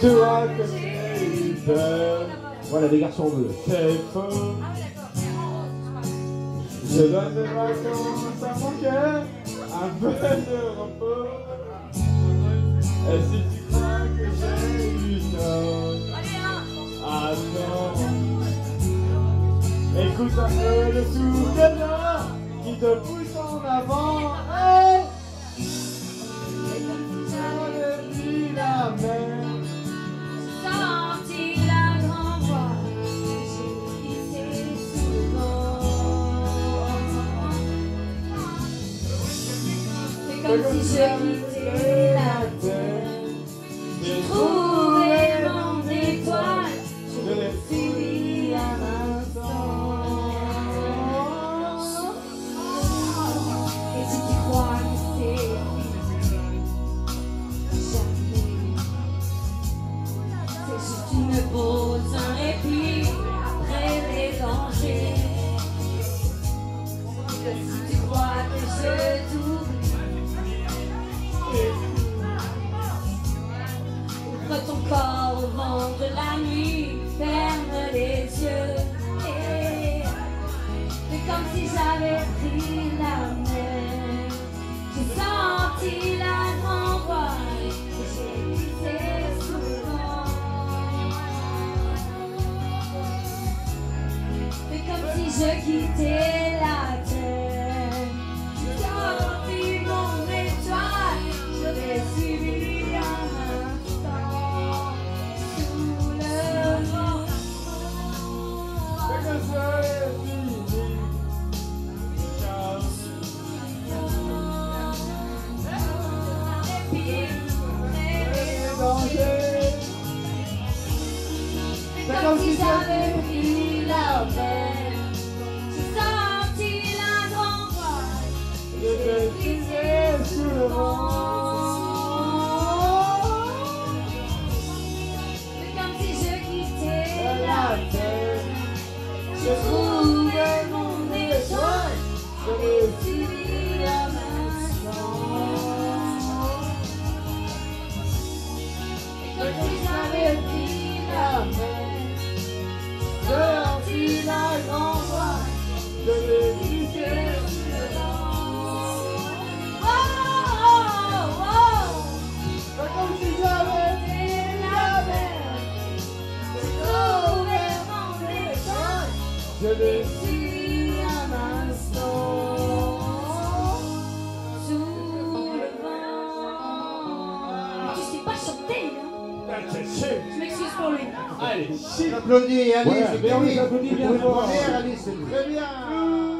toi que j'ai eu peur. Voilà, les garçons bleus. C'est faux. Je donne des vacances à mon cœur, un peu de repos. Et si tu crois que j'ai eu tort, attends. Écoute un peu le souffle d'or qui te pousse en avant. Hey! Et comme si j'avais pris la mer. Senti la grande voix, j'ai quitté souvent. C'est comme si je quittais la terre. J'ai trouvé mon étoile, je l'ai suivi à l'instant. Et si tu crois que c'est jamais, c'est juste une pause, un répit après les dangers. Que si tu crois que je t'oublie, ouvre ton corps au vent de la nuit, ferme les yeux. C'est comme si j'avais pris la mer. J'ai senti la grande voix que j'ai quitté souvent. C'est comme si je quittais la terre. J'ai senti mon étoile, je l'ai suivi un instant sous le vent. C'est que c'est fini. Car C'est comme si j'avais pris la mer. J'ai senti la grande voix, je vais tirer sous le vent. c'est comme si je quittais la La terre, Je trouvais mon étoile, je l'ai suivi à l'instant. C'est comme si j'avais pris la mer. Sorti la grande voix, je vais tirer sous le vent. Oh, oh, oh. c'est comme si j'avais C'est la mer. J'ai trouvé mon étoile, je je vais l'ai suivi un instant sous le vent. Tu sais pas chanter, hein? Je m'excuse pour lui. Allez, chic. Applaudis, Alice, Voilà, c'est bien, mais oui. on applaudit bien Pour une fort. première, Alice, c'est très bien.